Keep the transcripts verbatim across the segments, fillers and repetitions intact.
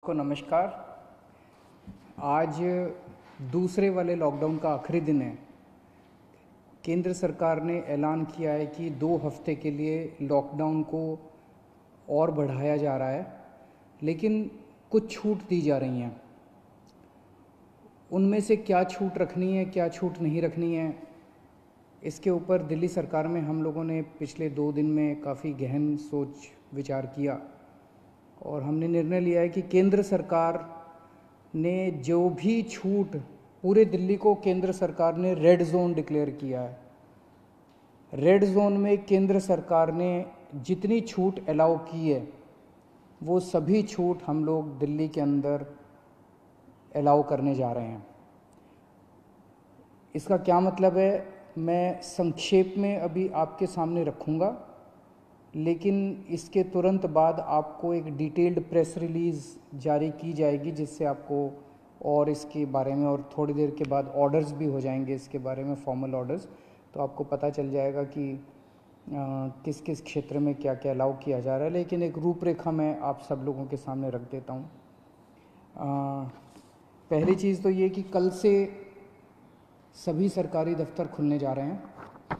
को नमस्कार। आज दूसरे वाले लॉकडाउन का आखिरी दिन है। केंद्र सरकार ने ऐलान किया है कि दो हफ्ते के लिए लॉकडाउन को और बढ़ाया जा रहा है, लेकिन कुछ छूट दी जा रही हैं। उनमें से क्या छूट रखनी है, क्या छूट नहीं रखनी है, इसके ऊपर दिल्ली सरकार में हम लोगों ने पिछले दो दिन में काफ़ी गहन सोच विचार किया और हमने निर्णय लिया है कि केंद्र सरकार ने जो भी छूट, पूरे दिल्ली को केंद्र सरकार ने रेड जोन डिक्लेयर किया है। रेड जोन में केंद्र सरकार ने जितनी छूट अलाउ की है वो सभी छूट हम लोग दिल्ली के अंदर अलाउ करने जा रहे हैं। इसका क्या मतलब है, मैं संक्षेप में अभी आपके सामने रखूँगा, लेकिन इसके तुरंत बाद आपको एक डिटेल्ड प्रेस रिलीज़ जारी की जाएगी, जिससे आपको और इसके बारे में, और थोड़ी देर के बाद ऑर्डर्स भी हो जाएंगे इसके बारे में, फॉर्मल ऑर्डर्स, तो आपको पता चल जाएगा कि आ, किस किस क्षेत्र में क्या क्या अलाउ किया जा रहा है। लेकिन एक रूपरेखा मैं आप सब लोगों के सामने रख देता हूँ। पहली चीज़ तो ये कि कल से सभी सरकारी दफ्तर खुलने जा रहे हैं।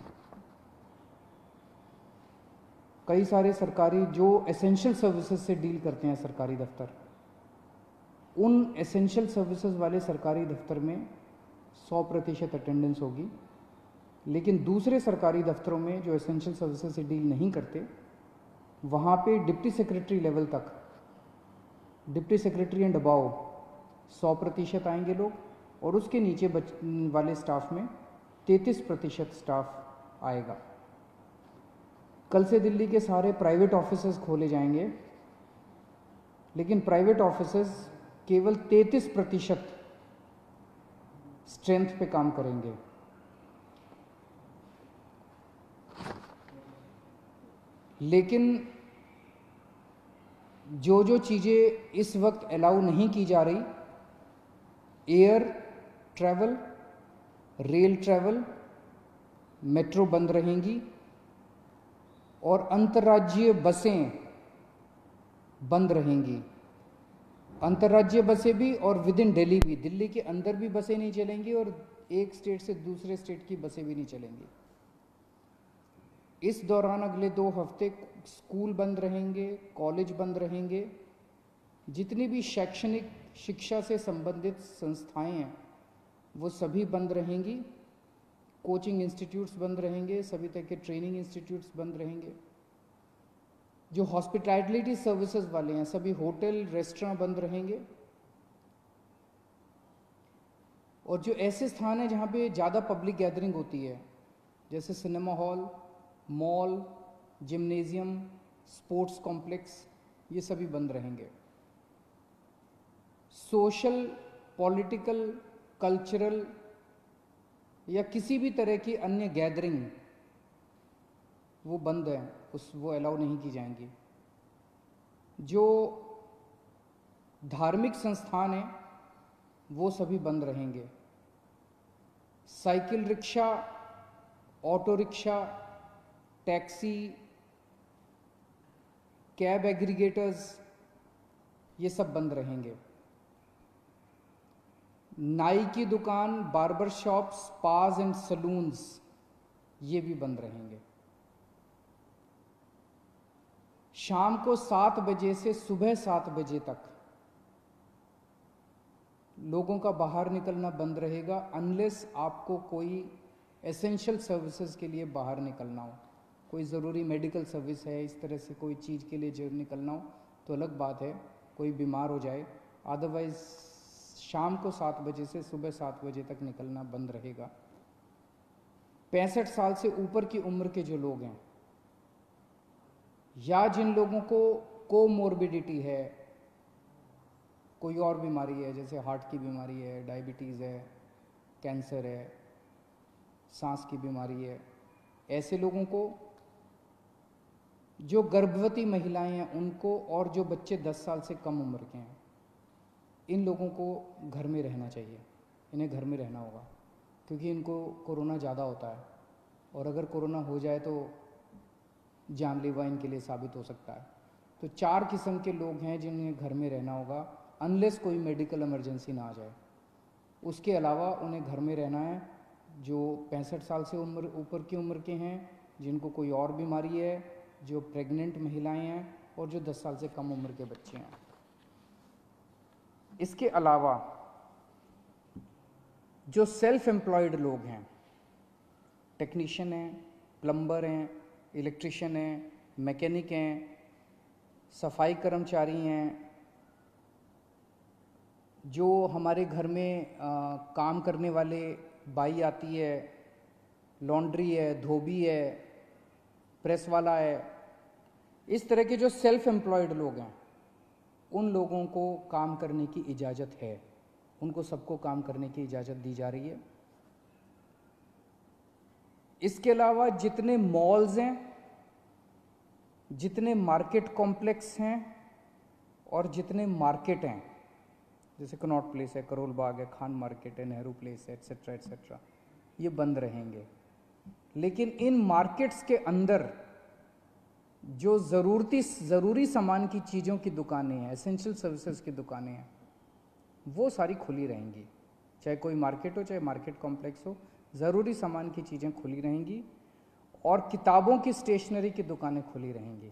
कई सारे सरकारी जो एसेंशियल सर्विसेज से डील करते हैं सरकारी दफ्तर, उन एसेंशियल सर्विसेज वाले सरकारी दफ्तर में सौ प्रतिशत अटेंडेंस होगी। लेकिन दूसरे सरकारी दफ्तरों में जो एसेंशियल सर्विसेज से डील नहीं करते, वहाँ पे डिप्टी सेक्रेटरी लेवल तक, डिप्टी सेक्रेटरी एंड अबाव सौ प्रतिशत आएंगे लोग, और उसके नीचे बच वाले स्टाफ में तैंतीस प्रतिशत स्टाफ आएगा। कल से दिल्ली के सारे प्राइवेट ऑफिसेज खोले जाएंगे, लेकिन प्राइवेट ऑफिसेज केवल तैंतीस प्रतिशत स्ट्रेंथ पे काम करेंगे। लेकिन जो जो चीज़ें इस वक्त अलाउ नहीं की जा रही, air travel, rail travel, metro बंद रहेंगी, और अंतर्राज्यीय बसें बंद रहेंगी। अंतर्राज्यीय बसें भी और विद इन दिल्ली भी, दिल्ली के अंदर भी बसें नहीं चलेंगी और एक स्टेट से दूसरे स्टेट की बसें भी नहीं चलेंगी। इस दौरान अगले दो हफ्ते स्कूल बंद रहेंगे, कॉलेज बंद रहेंगे, जितनी भी शैक्षणिक शिक्षा से संबंधित संस्थाएं हैं वो सभी बंद रहेंगी। कोचिंग इंस्टीट्यूट्स बंद रहेंगे, सभी तरह के ट्रेनिंग इंस्टीट्यूट्स बंद रहेंगे। जो हॉस्पिटैलिटी सर्विसेज वाले हैं, सभी होटल रेस्टोरेंट बंद रहेंगे। और जो ऐसे स्थान हैं जहाँ पे ज़्यादा पब्लिक गैदरिंग होती है, जैसे cinema hall, mall, gymnasium, sports complex, ये सभी बंद रहेंगे। सोशल, पॉलिटिकल, कल्चरल या किसी भी तरह की अन्य गैदरिंग वो बंद है, उस वो अलाउ नहीं की जाएंगी। जो धार्मिक संस्थान हैं वो सभी बंद रहेंगे। Cycle rickshaw, auto rickshaw, taxi, cab aggregators, ये सब बंद रहेंगे। नाई की दुकान, barber shop, spas and salons, ये भी बंद रहेंगे। शाम को सात बजे से सुबह सात बजे तक लोगों का बाहर निकलना बंद रहेगा, अनलेस आपको कोई एसेंशियल सर्विसेज के लिए बाहर निकलना हो, कोई ज़रूरी मेडिकल सर्विस है, इस तरह से कोई चीज़ के लिए जो निकलना हो तो अलग बात है, कोई बीमार हो जाए। अदरवाइज शाम को सात बजे से सुबह सात बजे तक निकलना बंद रहेगा। पैंसठ साल से ऊपर की उम्र के जो लोग हैं या जिन लोगों को कोमोर्बिडिटी है, कोई और बीमारी है, जैसे हार्ट की बीमारी है, डायबिटीज़ है, कैंसर है, सांस की बीमारी है, ऐसे लोगों को, जो गर्भवती महिलाएं हैं उनको, और जो बच्चे दस साल से कम उम्र के हैं, इन लोगों को घर में रहना चाहिए। इन्हें घर में रहना होगा, क्योंकि इनको कोरोना ज़्यादा होता है, और अगर कोरोना हो जाए तो जानलेवा इनके लिए साबित हो सकता है। तो चार किस्म के लोग हैं जिन्हें घर में रहना होगा। अनलेस कोई मेडिकल इमरजेंसी ना आ जाए। उसके अलावा उन्हें घर में रहना है। जो पैंसठ साल से उम्र ऊपर की उम्र के हैं, जिनको कोई और बीमारी है, जो प्रेग्नेंट महिलाएं हैं और जो दस साल से कम उम्र के बच्चे हैं। इसके अलावा जो सेल्फ एम्प्लॉयड लोग हैं, टेक्नीशियन हैं, प्लम्बर हैं, इलेक्ट्रिशियन हैं, मैकेनिक हैं, सफाई कर्मचारी हैं, जो हमारे घर में आ, काम करने वाले बाई आती है, लॉन्ड्री है, धोबी है, प्रेस वाला है, इस तरह के जो सेल्फ एम्प्लॉयड लोग हैं, उन लोगों को काम करने की इजाज़त है। उनको सबको काम करने की इजाज़त दी जा रही है। इसके अलावा जितने मॉल्स हैं, जितने मार्केट कॉम्प्लेक्स हैं और जितने मार्केट हैं, जैसे कनॉट प्लेस है, करोल बाग है, खान मार्केट है, नेहरू प्लेस है, एट्सेट्रा एट्सेट्रा, ये बंद रहेंगे। लेकिन इन मार्केट्स के अंदर जो ज़रूरती ज़रूरी सामान की चीज़ों की दुकानें हैं, एसेंशियल सर्विसेज की दुकानें हैं, वो सारी खुली रहेंगी। चाहे कोई मार्केट हो, चाहे मार्केट कॉम्प्लेक्स हो, ज़रूरी सामान की चीज़ें खुली रहेंगी और किताबों की स्टेशनरी की दुकानें खुली रहेंगी।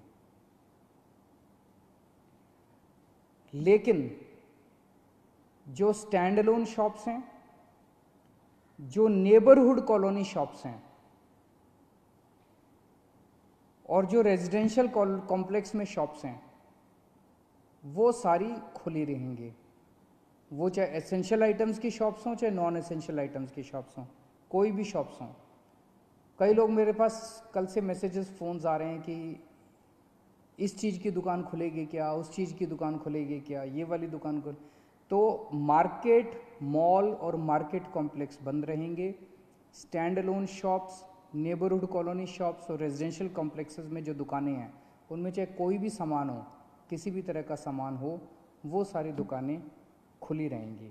लेकिन जो स्टैंड अलोन शॉप्स हैं, जो नेबरहुड कॉलोनी शॉप्स हैं और जो रेजिडेंशियल कॉम्प्लेक्स में शॉप्स हैं, वो सारी खुली रहेंगी। वो चाहे एसेंशियल आइटम्स की शॉप्स हों, चाहे नॉन एसेंशियल आइटम्स की शॉप्स हों, कोई भी शॉप्स हों। कई लोग मेरे पास कल से मैसेजेस फ़ोन्स आ रहे हैं कि इस चीज़ की दुकान खुलेगी क्या, उस चीज़ की दुकान खुलेगी क्या, ये वाली दुकान खुल। तो मार्केट, मॉल और मार्केट कॉम्प्लेक्स बंद रहेंगे। Stand alone shops, neighbourhood colony shops और रेजिडेंशियल कॉम्प्लेक्सेस में जो दुकानें हैं, उनमें चाहे कोई भी सामान हो, किसी भी तरह का सामान हो, वो सारी दुकानें खुली रहेंगी।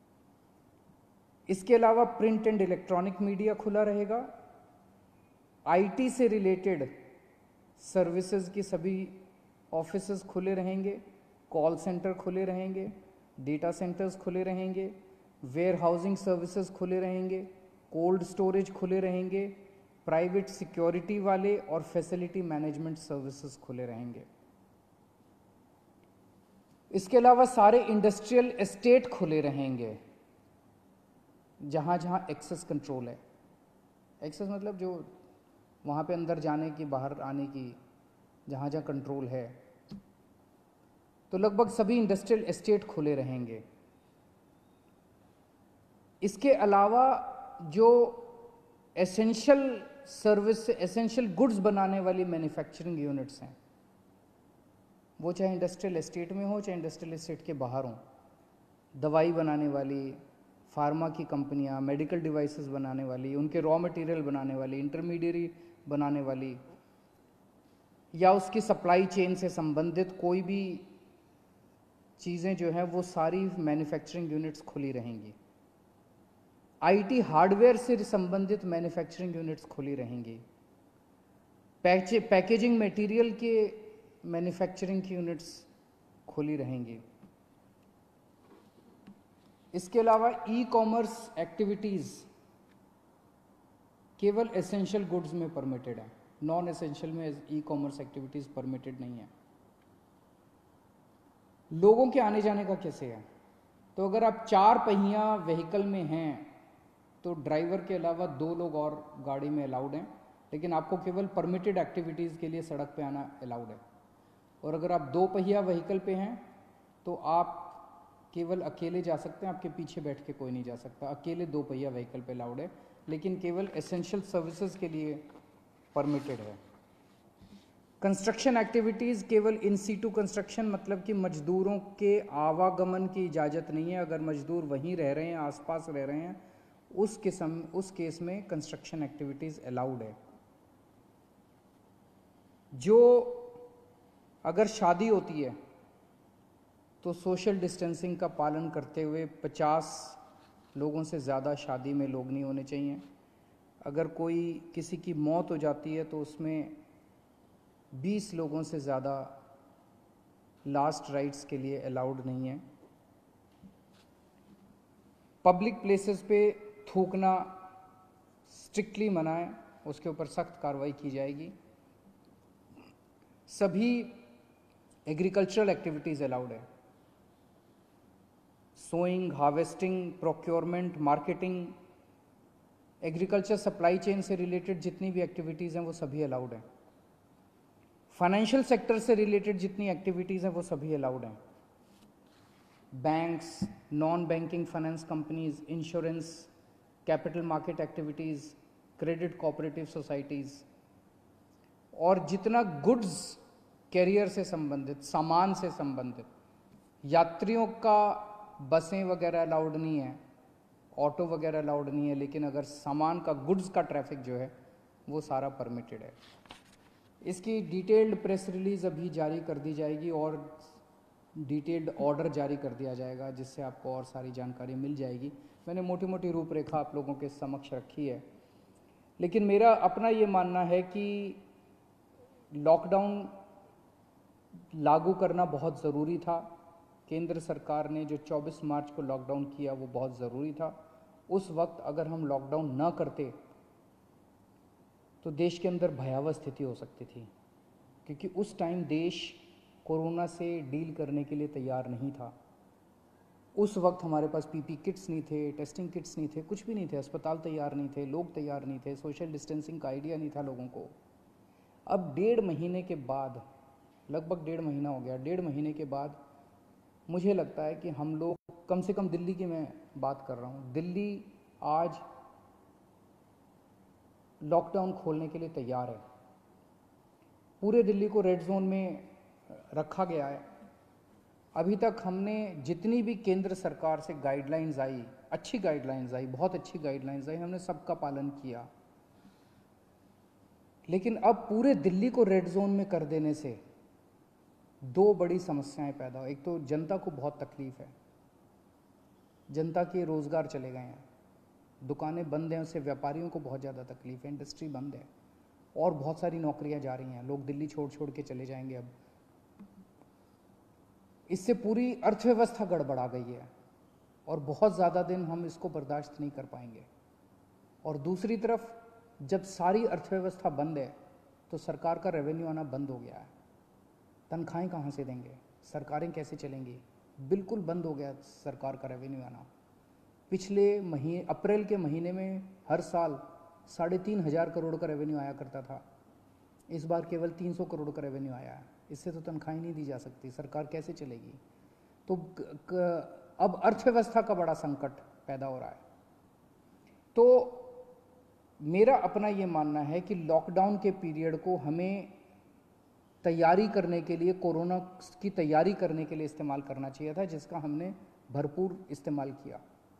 इसके अलावा प्रिंट एंड इलेक्ट्रॉनिक मीडिया खुला रहेगा। आईटी से रिलेटेड सर्विसेज की सभी ऑफिसेज खुले रहेंगे, कॉल सेंटर खुले रहेंगे, डेटा सेंटर्स खुले रहेंगे, वेयर हाउसिंग सर्विसेज खुले रहेंगे, कोल्ड स्टोरेज खुले रहेंगे, प्राइवेट सिक्योरिटी वाले और फैसिलिटी मैनेजमेंट सर्विसेज खुले रहेंगे। इसके अलावा सारे इंडस्ट्रियल एस्टेट खुले रहेंगे, जहाँ जहाँ एक्सेस कंट्रोल है। एक्सेस मतलब जो वहाँ पे अंदर जाने की, बाहर आने की, जहाँ जहाँ कंट्रोल है। तो लगभग सभी इंडस्ट्रियल एस्टेट खुले रहेंगे। इसके अलावा जो एसेंशियल सर्विस, एसेंशियल गुड्स बनाने वाली मैन्युफैक्चरिंग यूनिट्स हैं, वो चाहे इंडस्ट्रियल एस्टेट में हो, चाहे इंडस्ट्रियल एस्टेट के बाहर हों, दवाई बनाने वाली, फार्मा की कंपनियां, मेडिकल डिवाइसेस बनाने वाली, उनके रॉ मटेरियल बनाने वाली, इंटरमीडिएरी बनाने वाली, या उसकी सप्लाई चेन से संबंधित कोई भी चीज़ें जो हैं, वो सारी मैन्युफैक्चरिंग यूनिट्स खुली रहेंगी। आईटी हार्डवेयर से संबंधित मैन्युफैक्चरिंग यूनिट्स खुली रहेंगी। पैके पैकेजिंग मटेरियल के मैन्युफैक्चरिंग की यूनिट्स खुली रहेंगी। इसके अलावा ई कॉमर्स एक्टिविटीज़ केवल एसेंशियल गुड्स में परमिटेड है, नॉन एसेंशियल में ई कॉमर्स एक्टिविटीज़ परमिटेड नहीं है। लोगों के आने जाने का कैसे है? तो अगर आप चार पहिया व्हीकल में हैं तो ड्राइवर के अलावा दो लोग और गाड़ी में अलाउड हैं, लेकिन आपको केवल परमिटेड एक्टिविटीज़ के लिए सड़क पे आना अलाउड है। और अगर आप दो पहिया व्हीकल पे हैं तो आप केवल अकेले जा सकते हैं, आपके पीछे बैठ के कोई नहीं जा सकता। अकेले दो पहिया व्हीकल पे अलाउड है, लेकिन केवल एसेंशियल सर्विसेज के लिए परमिटेड है। कंस्ट्रक्शन एक्टिविटीज़ केवल इन सीटू कंस्ट्रक्शन, मतलब कि मजदूरों के आवागमन की इजाज़त नहीं है। अगर मजदूर वहीं रह रहे हैं, आसपास रह रहे हैं, उस किस्म उस केस में कंस्ट्रक्शन एक्टिविटीज़ अलाउड है। जो अगर शादी होती है तो सोशल डिस्टेंसिंग का पालन करते हुए पचास लोगों से ज़्यादा शादी में लोग नहीं होने चाहिए। अगर कोई किसी की मौत हो जाती है तो उसमें बीस लोगों से ज़्यादा लास्ट राइट्स के लिए अलाउड नहीं है। पब्लिक प्लेसेस पे थूकना स्ट्रिक्टली मना है, उसके ऊपर सख्त कार्रवाई की जाएगी। सभी एग्रीकल्चरल एक्टिविटीज़ अलाउड है, sowing, harvesting, procurement, marketing, agriculture supply chain से रिलेटेड जितनी भी एक्टिविटीज़ हैं वो सभी अलाउड हैं। फाइनेंशियल सेक्टर से रिलेटेड जितनी एक्टिविटीज़ हैं वो सभी अलाउड हैं। Banks, non banking finance companies, insurance, capital market activities, credit cooperative societies, और जितना गुड्स कैरियर से संबंधित, सामान से संबंधित, यात्रियों का बसें वगैरह अलाउड नहीं है, ऑटो वगैरह अलाउड नहीं है, लेकिन अगर सामान का, गुड्स का ट्रैफिक जो है वो सारा परमिटेड है। इसकी डिटेल्ड प्रेस रिलीज़ अभी जारी कर दी जाएगी और डिटेल्ड ऑर्डर जारी कर दिया जाएगा, जिससे आपको और सारी जानकारी मिल जाएगी। मैंने मोटी मोटी रूपरेखा आप लोगों के समक्ष रखी है, लेकिन मेरा अपना ये मानना है कि लॉकडाउन लागू करना बहुत ज़रूरी था। केंद्र सरकार ने जो चौबीस मार्च को लॉकडाउन किया वो बहुत ज़रूरी था। उस वक्त अगर हम लॉकडाउन न करते तो देश के अंदर भयावह स्थिति हो सकती थी, क्योंकि उस टाइम देश कोरोना से डील करने के लिए तैयार नहीं था। उस वक्त हमारे पास पीपी किट्स नहीं थे, टेस्टिंग किट्स नहीं थे, कुछ भी नहीं थे, अस्पताल तैयार नहीं थे, लोग तैयार नहीं थे, सोशल डिस्टेंसिंग का आइडिया नहीं था लोगों को। अब डेढ़ महीने के बाद, लगभग डेढ़ महीना हो गया, डेढ़ महीने के बाद मुझे लगता है कि हम लोग, कम से कम दिल्ली की मैं बात कर रहा हूँ, दिल्ली आज लॉकडाउन खोलने के लिए तैयार है। पूरे दिल्ली को रेड जोन में रखा गया है। अभी तक हमने जितनी भी केंद्र सरकार से गाइडलाइंस आई, अच्छी गाइडलाइंस आई, बहुत अच्छी गाइडलाइंस आई, हमने सबका पालन किया। लेकिन अब पूरे दिल्ली को रेड जोन में कर देने से दो बड़ी समस्याएं पैदा हो। एक तो जनता को बहुत तकलीफ है, जनता के रोजगार चले गए हैं, दुकानें बंद हैं, उससे व्यापारियों को बहुत ज़्यादा तकलीफ है, इंडस्ट्री बंद है, और बहुत सारी नौकरियां जा रही हैं, लोग दिल्ली छोड़ छोड़ के चले जाएंगे। अब इससे पूरी अर्थव्यवस्था गड़बड़ा गई है और बहुत ज़्यादा दिन हम इसको बर्दाश्त नहीं कर पाएंगे। और दूसरी तरफ जब सारी अर्थव्यवस्था बंद है तो सरकार का रेवेन्यू आना बंद हो गया है। तनख्वाहें कहाँ से देंगे, सरकारें कैसे चलेंगी, बिल्कुल बंद हो गया सरकार का रेवेन्यू आना। पिछले महीने, अप्रैल के महीने में हर साल साढ़े तीन हज़ार करोड़ का रेवेन्यू आया करता था, इस बार केवल तीन सौ करोड़ का रेवेन्यू आया है। इससे तो तनख्वाहें नहीं दी जा सकती, सरकार कैसे चलेगी। तो अब अर्थव्यवस्था का बड़ा संकट पैदा हो रहा है। तो मेरा अपना ये मानना है कि लॉकडाउन के पीरियड को हमें तैयारी करने के लिए, कोरोना की तैयारी करने के लिए इस्तेमाल करना चाहिए था, जिसका हमने भरपूर इस्तेमाल किया।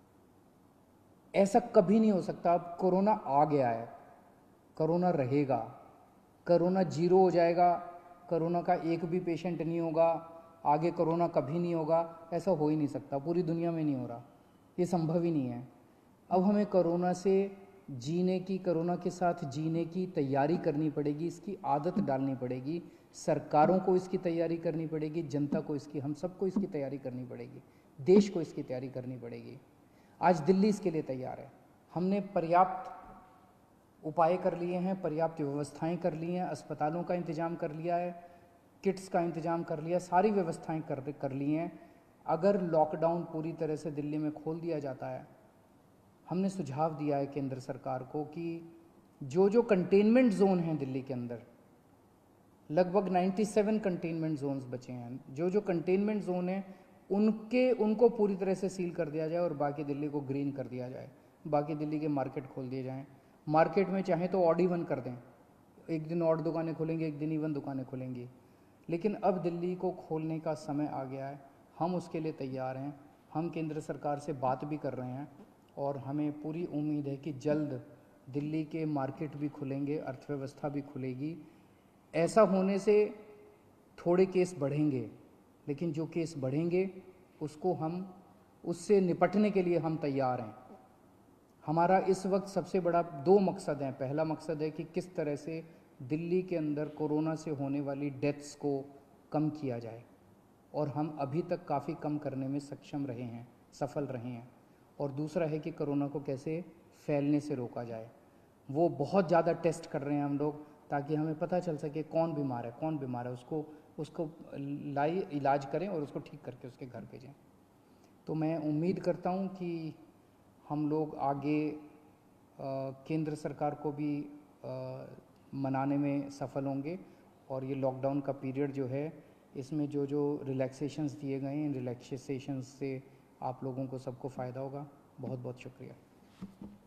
ऐसा कभी नहीं हो सकता, अब कोरोना आ गया है, कोरोना रहेगा, कोरोना जीरो हो जाएगा, कोरोना का एक भी पेशेंट नहीं होगा, आगे कोरोना कभी नहीं होगा, ऐसा हो ही नहीं सकता, पूरी दुनिया में नहीं हो रहा, ये संभव ही नहीं है। अब हमें कोरोना से जीने की, कोरोना के साथ जीने की तैयारी करनी पड़ेगी, इसकी आदत डालनी पड़ेगी, सरकारों को इसकी तैयारी करनी पड़ेगी, जनता को इसकी, हम सबको इसकी तैयारी करनी पड़ेगी, देश को इसकी तैयारी करनी पड़ेगी। आज दिल्ली इसके लिए तैयार है। हमने पर्याप्त उपाय कर लिए हैं, पर्याप्त व्यवस्थाएं कर ली हैं, अस्पतालों का इंतजाम कर लिया है, किट्स का इंतजाम कर लिया, सारी व्यवस्थाएं कर कर ली हैं। अगर लॉकडाउन पूरी तरह से दिल्ली में खोल दिया जाता है, हमने सुझाव दिया है केंद्र सरकार को कि जो जो कंटेनमेंट जोन हैं दिल्ली के अंदर, लगभग सत्तानवे कंटेनमेंट जोन्स बचे हैं, जो जो कंटेनमेंट जोन हैं उनके उनको पूरी तरह से सील कर दिया जाए और बाकी दिल्ली को ग्रीन कर दिया जाए, बाकी दिल्ली के मार्केट खोल दिए जाएं। मार्केट में चाहे तो ऑड इवन कर दें, एक दिन ऑड दुकानें खुलेंगी, एक दिन इवन दुकानें खुलेंगी, लेकिन अब दिल्ली को खोलने का समय आ गया है, हम उसके लिए तैयार हैं। हम केंद्र सरकार से बात भी कर रहे हैं और हमें पूरी उम्मीद है कि जल्द दिल्ली के मार्केट भी खुलेंगे, अर्थव्यवस्था भी खुलेगी। ऐसा होने से थोड़े केस बढ़ेंगे, लेकिन जो केस बढ़ेंगे उसको हम, उससे निपटने के लिए हम तैयार हैं। हमारा इस वक्त सबसे बड़ा दो मकसद हैं। पहला मकसद है कि किस तरह से दिल्ली के अंदर कोरोना से होने वाली डेथ्स को कम किया जाए, और हम अभी तक काफ़ी कम करने में सक्षम रहे हैं, सफल रहे हैं। और दूसरा है कि कोरोना को कैसे फैलने से रोका जाए। वो बहुत ज़्यादा टेस्ट कर रहे हैं हम लोग, ताकि हमें पता चल सके कौन बीमार है, कौन बीमार है, उसको उसको लाई इलाज करें और उसको ठीक करके उसके घर भेजें। तो मैं उम्मीद करता हूँ कि हम लोग आगे आ, केंद्र सरकार को भी आ, मनाने में सफल होंगे, और ये लॉकडाउन का पीरियड जो है, इसमें जो जो रिलैक्सेशंस दिए गए हैं, इन रिलैक्सेशंस से आप लोगों को सबको फ़ायदा होगा। बहुत बहुत शुक्रिया।